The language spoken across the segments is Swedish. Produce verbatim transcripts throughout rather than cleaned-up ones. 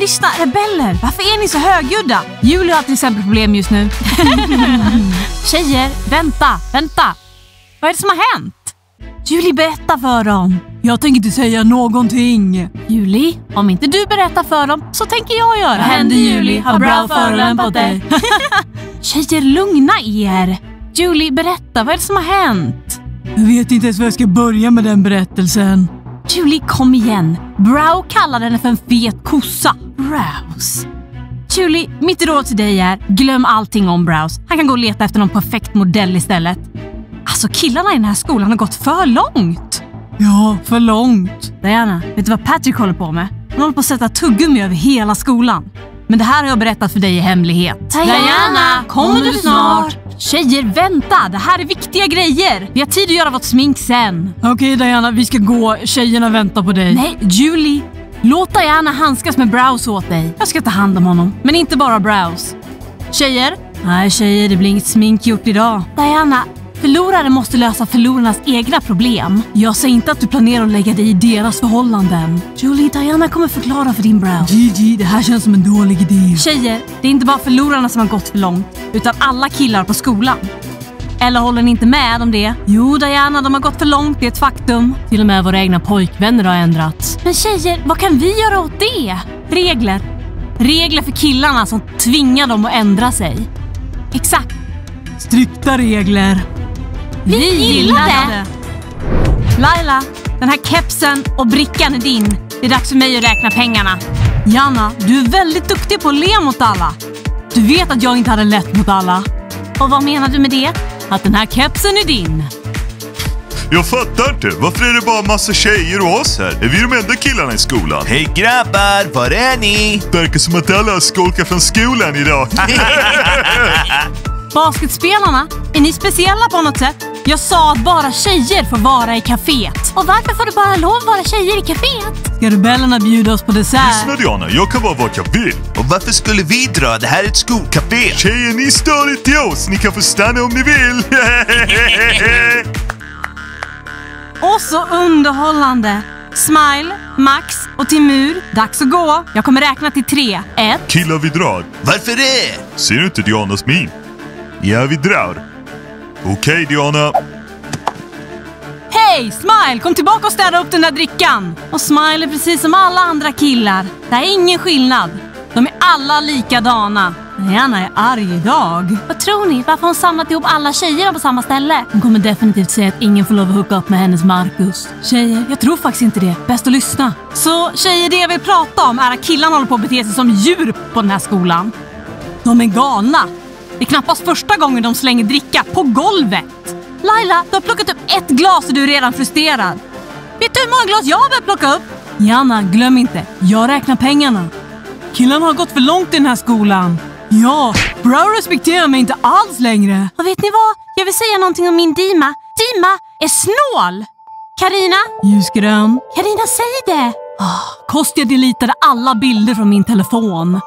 lyssna, rebeller. Varför är ni så högljudda? Julie har till exempel problem just nu. Tjejer, vänta, vänta. Vad är det som har hänt? Julie, berätta för dem. Jag tänker inte säga någonting. Julie, om inte du berättar för dem så tänker jag göra. Vad händer, Julie? Har Brow förolämpat dig? Tjejer, lugna er. Julie, berätta, vad är det som har hänt? Jag vet inte ens var jag ska börja med den berättelsen. Julie, kom igen. Brow kallade henne för en fet kossa. Brows. Julie, mitt råd till dig är glöm allting om Brows. Han kan gå och leta efter någon perfekt modell istället. Alltså, killarna i den här skolan har gått för långt. Ja, för långt. Diana, vet du vad Patrick håller på med? Han håller på att sätta tuggummi över hela skolan. Men det här har jag berättat för dig i hemlighet. Diana, Diana kommer du snart? Tjejer, vänta! Det här är viktiga grejer. Vi har tid att göra vårt smink sen. Okej, okay, Diana, vi ska gå. Tjejerna väntar på dig. Nej, Julie. Låt Diana handskas med Brows åt dig. Jag ska ta hand om honom. Men inte bara Brows. Tjejer? Nej, tjejer, det blir inget smink gjort idag. Diana, förlorare måste lösa förlorarnas egna problem. Jag säger inte att du planerar att lägga dig i deras förhållanden. Julie, Diana kommer förklara för din Brow. Gigi, det här känns som en dålig idé. Tjejer, det är inte bara förlorarna som har gått för långt, utan alla killar på skolan. Eller håller ni inte med om det? Jo, Diana, de har gått för långt, det är ett faktum. Till och med våra egna pojkvänner har ändrats. Men tjejer, vad kan vi göra åt det? Regler. Regler för killarna som tvingar dem att ändra sig. Exakt. Strikta regler. Vi, Vi gillar det. det. Laila, den här kepsen och brickan är din. Det är dags för mig att räkna pengarna. Janna, du är väldigt duktig på att le mot alla. Du vet att jag inte hade lätt mot alla. Och vad menar du med det? Att den här kepsen är din. Jag fattar inte. Varför är det bara massa tjejer och oss här? Är vi de enda killarna i skolan? Hej grabbar, var är ni? Verkar som att alla skolkar från skolan idag. Basketspelarna, är ni speciella på något sätt? Jag sa att bara tjejer får vara i kaféet. Och varför får du bara lov att vara tjejer i kaféet? Ska rebellerna bjuda oss på dessert? Lyssna Diana, jag kan vara vart jag vill. Och varför skulle vi dra? Det här är ett skolcafé. Tjejer, ni stör inte oss. Ni kan få stanna om ni vill. Och så underhållande. Smile, Max och Timur, dags att gå. Jag kommer räkna till tre. Ett. Killar, vi drar. Varför det? Ser du inte Dianas min? Ja, vi drar. Okej, okay, Diana. Hej, Smile! Kom tillbaka och städa upp den där drickan. Och Smile är precis som alla andra killar. Det är ingen skillnad. De är alla likadana. Diana är arg idag. Vad tror ni? Varför har hon samlat ihop alla tjejer på samma ställe? Hon kommer definitivt säga att ingen får lov att hooka upp med hennes Marcus. Tjejer, jag tror faktiskt inte det. Bäst att lyssna. Så tjejer, det jag vill prata om är att killarna håller på att bete sig som djur på den här skolan. De är galna. Det är knappast första gången de slänger dricka på golvet. Laila, du har plockat upp ett glas och du är redan frustrerad. Vet du hur många glas jag har plockat upp? Janna, glöm inte. Jag räknar pengarna. Killarna har gått för långt i den här skolan. Ja, Brow respekterar mig inte alls längre. Och vet ni vad? Jag vill säga någonting om min Dima. Dima är snål. Karina? Ljusgrön. Karina, säg det. Oh, Kostja deletade alla bilder från min telefon.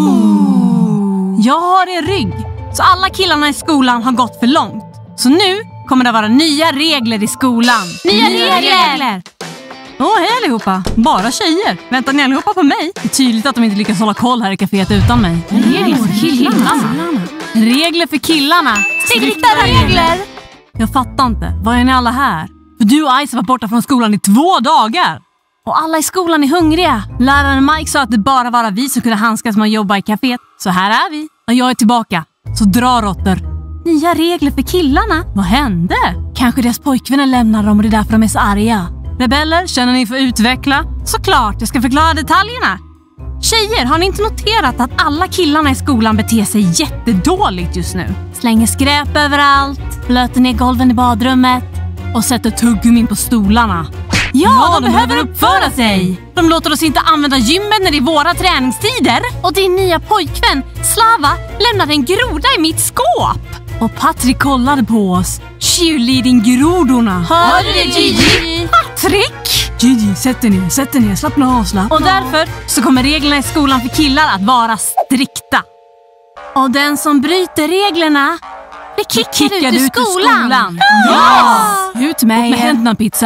Ooh. Jag har en rygg. Så alla killarna i skolan har gått för långt. Så nu kommer det vara nya regler i skolan. Nya, nya regler! regler. Åh, oh, hej allihopa. Bara tjejer. Väntar ni allihopa på mig? Det är tydligt att de inte lyckas hålla koll här i kaféet utan mig. Regler för killarna. Regler för killarna. Strikta regler. Jag fattar inte. Vad är ni alla här? För du och Ice var borta från skolan i två dagar. Och alla i skolan är hungriga. Läraren Mike sa att det bara var vi som kunde handskas med att jobba i kaféet. Så här är vi. Och jag är tillbaka. Så dra råttor. Nya regler för killarna. Vad hände? Kanske deras pojkvänner lämnar dem och det är därför de är så arga. Rebeller, känner ni för att utveckla? Såklart, jag ska förklara detaljerna. Tjejer, har ni inte noterat att alla killarna i skolan beter sig jättedåligt just nu? Slänger skräp överallt, blöter ner golven i badrummet och sätter tuggummin på stolarna. Ja, ja de, de behöver uppföra sig. De låter oss inte använda gymmet när det är våra träningstider. Och din nya pojkvän, Slava, lämnade en groda i mitt skåp. Och Patrick kollade på oss. Cheerleading-grodorna. Hör du det, Gigi? Patrick! Gigi, sätt dig ner, sätt dig ner, slappna av, slappna. Och därför så kommer reglerna i skolan för killar att vara strikta. Och den som bryter reglerna blir kickad, kickad ut ur skolan. skolan. Ja! Ut med, med händerna, pizza.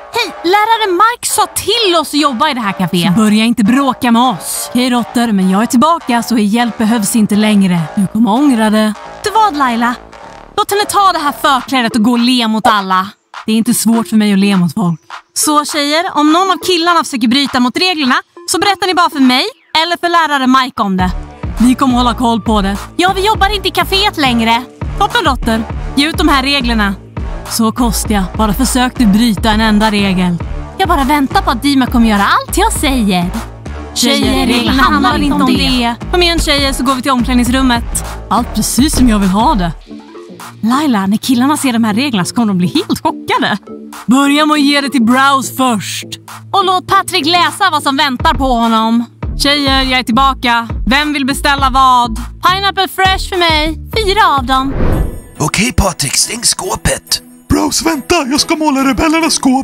Hej, lärare Mike sa till oss att jobba i det här kaféet. Börja inte bråka med oss. Okej Rotter, men jag är tillbaka så er hjälp behövs inte längre. Du kommer ångra det. Du vad Laila? Låt henne ta det här förklädet och gå och le mot alla. Det är inte svårt för mig att le mot folk. Så tjejer, om någon av killarna försöker bryta mot reglerna så berättar ni bara för mig eller för lärare Mike om det. Vi kommer hålla koll på det. Ja, vi jobbar inte i kaféet längre. Toppen Rotter, ge ut de här reglerna. Så Kostja, bara försök du bryta en enda regel. Jag bara väntar på att Dima kommer göra allt jag säger. Tjejer, reglerna handlar inte om det. Kom igen tjejer så går vi till omklädningsrummet. Allt precis som jag vill ha det. Laila, när killarna ser de här reglerna så kommer de bli helt chockade. Börja med att ge det till Browse först. Och låt Patrick läsa vad som väntar på honom. Tjejer, jag är tillbaka. Vem vill beställa vad? Pineapple fresh för mig. Fyra av dem. Okej Patrik, stäng skåpet. Browse, vänta! Jag ska måla rebellernas skåp.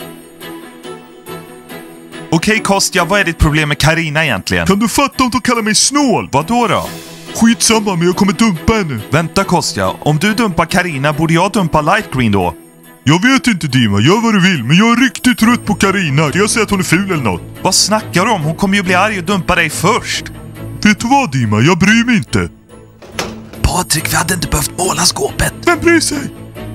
Okej Kostja, vad är ditt problem med Karina egentligen? Kan du fatta om de kallar mig snål? Vadå då? Skitsamma, men jag kommer dumpa henne. Vänta Kostja, om du dumpar Karina borde jag dumpa Light Green då? Jag vet inte Dima, gör vad du vill, men jag är riktigt trött på Karina. Jag säger att hon är ful eller något. Vad snackar du om? Hon kommer ju bli arg och dumpa dig först. Vet du vad Dima, jag bryr mig inte. Patrik, vi hade inte behövt måla skåpet. Vem bryr sig?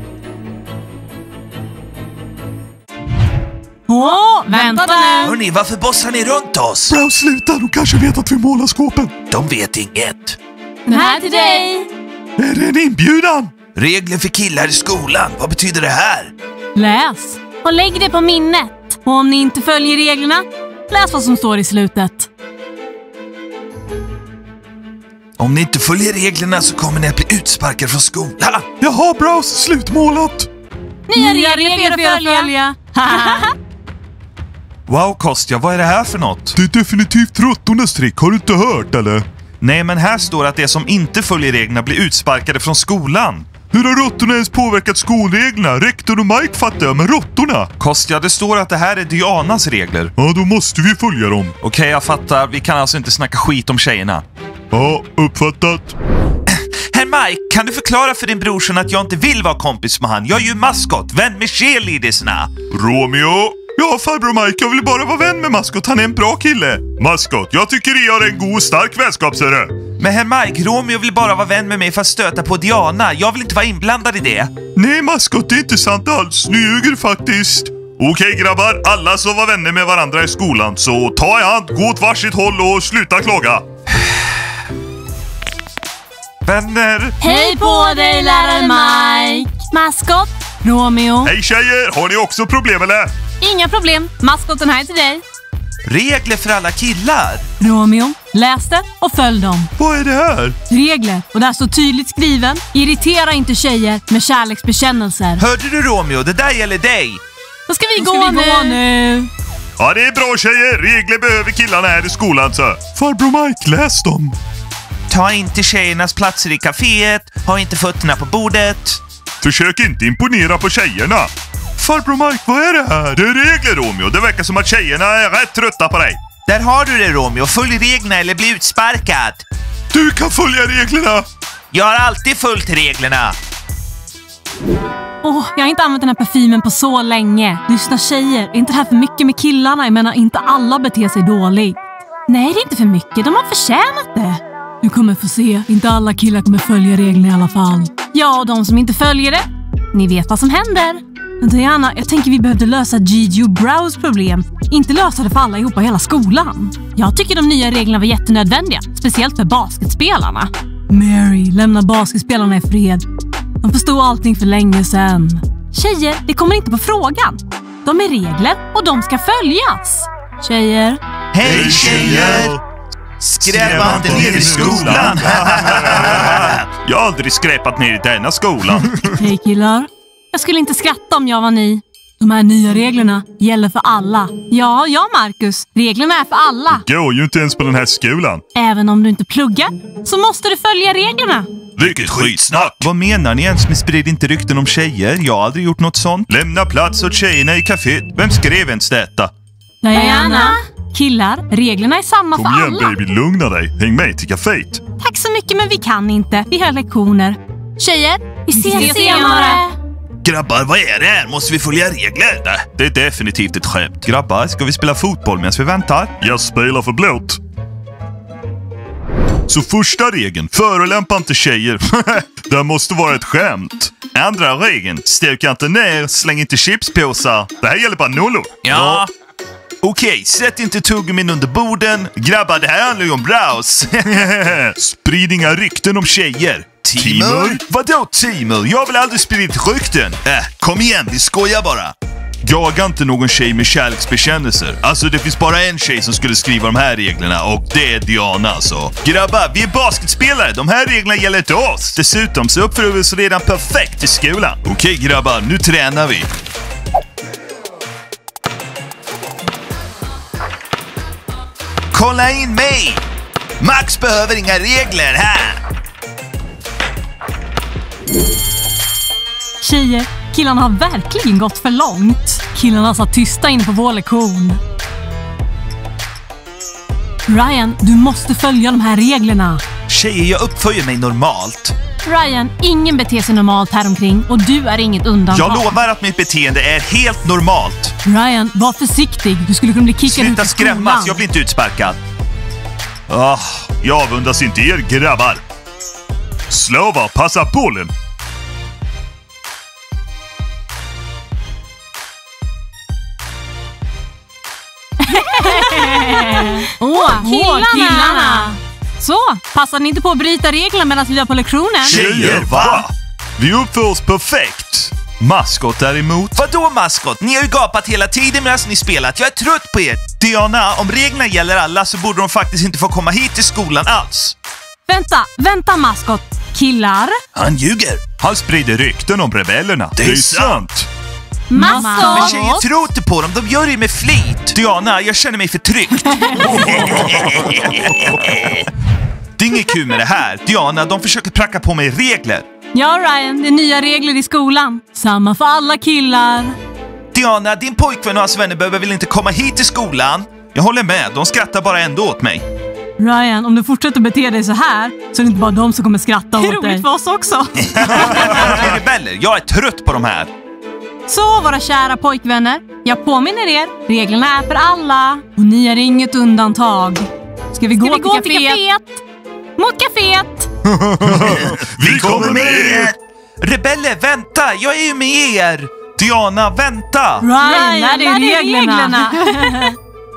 Åh, oh, vänta nu. Hörrni, varför bossar ni runt oss? Bra, sluta. De kanske vet att vi målar skåpen. De vet inget. Den här till dig. Är det en inbjudan? Regler för killar i skolan. Vad betyder det här? Läs och lägg det på minnet. Och om ni inte följer reglerna, läs vad som står i slutet. Om ni inte följer reglerna så kommer ni att bli utsparkade från skolan. Jaha, Browse, slutmålat. Nya, Nya regler för att följa. följa. Wow Kostja, vad är det här för något? Det är definitivt råttornas trick, har du inte hört eller? Nej, men här står att det som inte följer reglerna blir utsparkade från skolan. Hur har råttorna ens påverkat skolreglerna? Rektor och Mike fattar jag, men råttorna? Kostja, det står att det här är Dianas regler. Ja, då måste vi följa dem. Okej, okay, jag fattar. Vi kan alltså inte snacka skit om tjejerna. Ja, uppfattat. Herr Mike, kan du förklara för din brorson att jag inte vill vara kompis med han? Jag är ju maskot, vän med cheerleadersna. Romeo? Ja, farbror Mike, jag vill bara vara vän med maskot. Han är en bra kille. Maskot, jag tycker ni har en god, stark vänskapsherre. Men herr Mike, Romeo vill bara vara vän med mig för att stöta på Diana. Jag vill inte vara inblandad i det. Nej, maskot, det är inte sant alls. Ni ljuger faktiskt. Okej grabbar, alla som var vänner med varandra i skolan, så ta i hand, gå åt varsitt håll och sluta klaga. Vänner! Hej på dig, lärare Mike! Maskot, Romeo. Hej tjejer, har ni också problem eller? Inga problem, maskoten här är till dig. Regler för alla killar. Romeo, läs det och följ dem. Vad är det här? Regler, och där står tydligt skriven. Irritera inte tjejer med kärleksbekännelser. Hörde du Romeo, det där gäller dig. Då ska vi, Då gå, ska vi nu. gå nu. Ja, det är bra tjejer. Regler behöver killarna här i skolan så. Farbror Mike, läs dem. Ta inte tjejernas platser i kaféet. Ha inte fötterna på bordet. Försök inte imponera på tjejerna. Farbror Mike, vad är det här? Det är regler, Romeo. Det verkar som att tjejerna är rätt trötta på dig. Där har du det, Romeo. Följ reglerna eller bli utsparkad. Du kan följa reglerna. Jag har alltid följt reglerna. Åh, oh, jag har inte använt den här parfymen på så länge. Lyssna tjejer, är inte det här för mycket med killarna? Jag menar, inte alla beter sig dåligt. Nej, det är inte för mycket. De har förtjänat det. Du kommer få se. Inte alla killar kommer följa reglerna i alla fall. Ja, och de som inte följer det, ni vet vad som händer. Men Diana, jag tänker vi behövde lösa Gigi och Browse problem. Inte lösa det för alla ihop i hela skolan. Jag tycker de nya reglerna var jättenödvändiga. Speciellt för basketspelarna. Mary, lämna basketspelarna i fred. De förstod allting för länge sedan. Tjejer, det kommer inte på frågan. De är regler och de ska följas. Tjejer. Hej tjejer! Skräpa inte ner i skolan. Jag har aldrig skräpat ner i denna skolan. Hej killar. Jag skulle inte skratta om jag var ni. De här nya reglerna gäller för alla. Ja, ja Marcus. Reglerna är för alla. Jag går ju inte ens på den här skolan. Även om du inte pluggar så måste du följa reglerna. Vilket skitsnack! Vad menar ni ens med sprid inte rykten om tjejer? Jag har aldrig gjort något sånt. Lämna plats åt tjejerna i kaféet. Vem skrev ens detta? Diana. Killar, reglerna är samma Kom för igen alla. baby, lugna dig. Häng med till kaféet. Tack så mycket, men vi kan inte. Vi har lektioner. Tjejer, vi ses, vi ses senare. Grabbar, vad är det här? Måste vi följa regler? Nej, det är definitivt ett skämt. Grabbar, ska vi spela fotboll medan vi väntar? Jag spelar för blått. Så första regeln, förolämpa inte tjejer. Det måste vara ett skämt. Andra regeln, stöka inte ner, släng inte chipspåsar. Det här gäller bara nollor. Ja. Okej, okay, sätt inte tuggummin under borden. Grabbar, det här handlar ju om browse. Sprid inga rykten om tjejer. Timur? Vadå Timur? Jag har väl aldrig spridit rykten? Äh, kom igen, vi skojar bara. Jaga inte någon tjej med kärleksbekännelser. Alltså det finns bara en tjej som skulle skriva de här reglerna och det är Diana alltså. Grabbar, vi är basketspelare. De här reglerna gäller inte oss. Dessutom så uppför vi oss redan perfekt i skolan. Okej okay, grabbar, nu tränar vi. Kolla in mig! Max behöver inga regler här. Tjejer, killarna har verkligen gått för långt. Killarna satt tysta inne på vår lektion. Ryan, du måste följa de här reglerna. Tjejer, jag uppför mig normalt. Ryan, ingen beter sig normalt här omkring och du är inget undantag. Jag lovar att mitt beteende är helt normalt. Ryan, var försiktig. Du skulle kunna bli kickad Sluta ut i skolan. skrämmas, jag blir inte utsparkad. Oh, jag avundas inte er grabbar. Slova, passa bollen. Åh, oh, killarna. killarna! Så, passar ni inte på att bryta reglerna medan vi var på lektionen? Tjejer, va? Vi uppför oss perfekt. Maskot däremot. Vadå maskot? Ni har ju gapat hela tiden medan ni spelat. Jag är trött på er. Diana, om reglerna gäller alla så borde de faktiskt inte få komma hit till skolan alls. Vänta, vänta maskot. Killar? Han ljuger. Han sprider rykten om rebellerna. Det är, det är sant. Maskot! Men tjejer tror inte på dem, de gör det med flit. Diana, jag känner mig förtryckt. Det är inget kul med det här. Diana, de försöker pracka på mig regler. Ja Ryan, det är nya regler i skolan. Samma för alla killar. Diana, din pojkvän och hans vänner behöver väl inte komma hit till skolan? Jag håller med, de skrattar bara ändå åt mig. Ryan, om du fortsätter bete dig så här så är det inte bara de som kommer skratta åt dig. Det är roligt för oss också. Rebeller, jag är trött på de här. Så, våra kära pojkvänner, jag påminner er, reglerna är för alla. Och ni är inget undantag. Ska vi gå, Ska vi till, gå kaféet? till kaféet? Mot kaféet! Vi kommer med er! Rebeller, vänta, jag är ju med er! Diana, vänta! Ryan, Ryan det är reglerna! reglerna.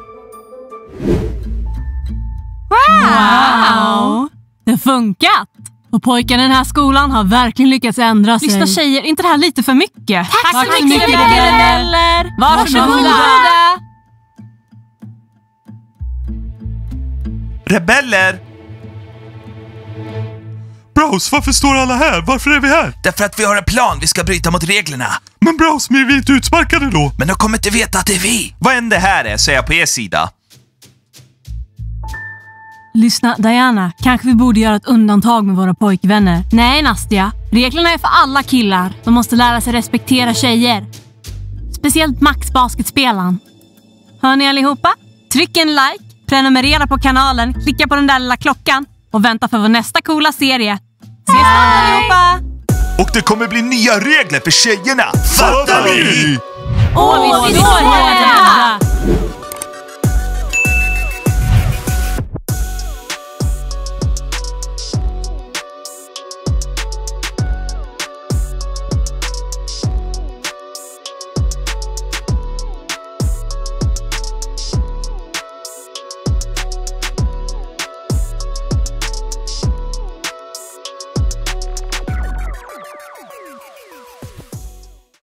Wow! Det har funkat! Och pojkarna i den här skolan har verkligen lyckats ändra sig. Lyssna tjejer, inte det här lite för mycket? Tack, Tack så mycket, rebeller! Varsågoda! Rebeller! Bros, varför står alla här? Varför är vi här? Därför att vi har en plan, vi ska bryta mot reglerna. Men Bros, vi är inte utsparkade då. Men de kommer inte veta att det är vi. Vad än det här är så är jag på er sida. Lyssna, Diana, kanske vi borde göra ett undantag med våra pojkvänner. Nej, Nastia. Reglerna är för alla killar. De måste lära sig respektera tjejer. Speciellt Max basketspelaren. Hör ni allihopa? Tryck en like, prenumerera på kanalen, klicka på den där lilla klockan och vänta för vår nästa coola serie. Ses snart allihopa! Och det kommer bli nya regler för tjejerna. Fattar vi? Åh, vi står här!